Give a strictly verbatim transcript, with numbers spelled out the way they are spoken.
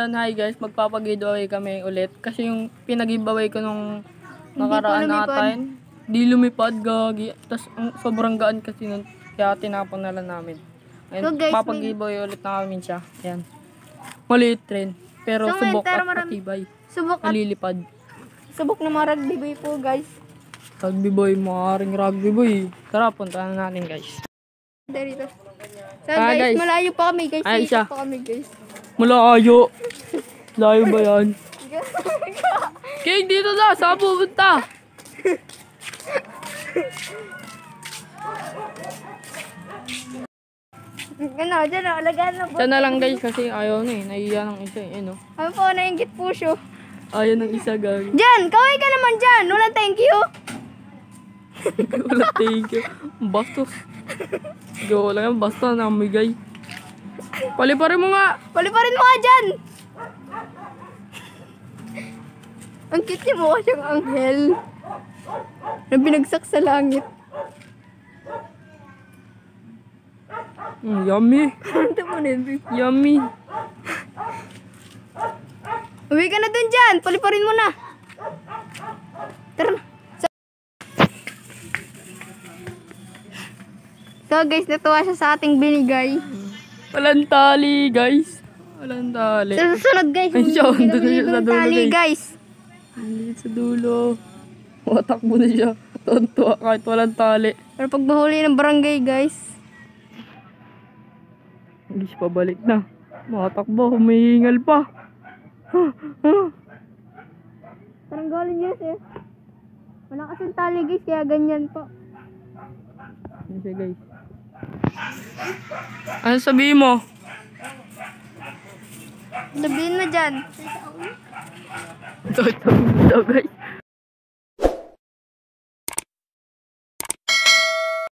ngayon, hi guys, magpapag-giveaway kami ulit. Kasi yung pinag-giveaway ko nung nakaraan natin, di lumipad, gagi. Tapos sobrang gaan kasi nun, kaya tinapon na lang namin. Ngayon, so papag-giveaway ulit na kami siya. Ayan. Maliit rin, pero so, subok at matibay. Subok at malilipad. Subok na mga rugby boy po guys. Rugby boy, maaaring rugby boy. Tara, puntahan natin guys. Dito. So ah, guys, guys, malayo pa kami guys. Ay, siya. Pa kami guys. Malayo. Layo ba yan? Kaya dito na, saan pupunta? Ano, dyan na, alagaan na po. Diyan na lang guys, kasi ayaw na eh. Naiiya ng isa eh, no? Ano po, nainggit po siya. Ayaw ng isa gagi. Diyan, kaway ka naman dyan. Walang thank you. Walang thank you. Bastos. Gawa lang yan, basta namigay. Paliparin mo nga. Paliparin mo nga dyan. Ang cute niya mukha siyang anghel na binagsak sa langit. Mm, yummy. Ito mo na yun. Yummy. Uwi ka na dun dyan. Paliparin mo na. Tara na. So guys, natuwa siya sa ating binigay. Walang tali guys. Walang tali. Sa susunod guys, hindi na siya sa dulo tali, guys. Hindi sa dulo. Matakbo na siya. Tonto kahit walang tali. Pero pag mahuli ng barangay guys. Hindi siya pabalik na. Matakbo, humihingal pa. Saranggola news eh. Wala kasing tali guys, kaya ganyan po. Ano siya guys? Ano sabihin mo? Sabihin mo dyan. Ito, ito, ito guys.